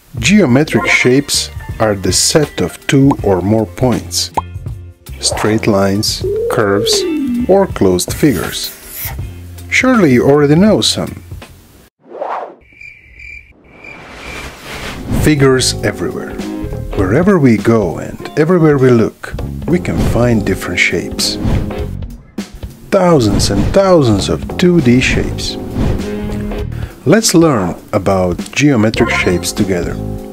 Geometric shapes are the set of two or more points, straight lines, curves, or closed figures. Surely you already know some. Figures everywhere. Wherever we go and everywhere we look, we can find different shapes. Thousands and thousands of 2D shapes. Let's learn about geometric shapes together.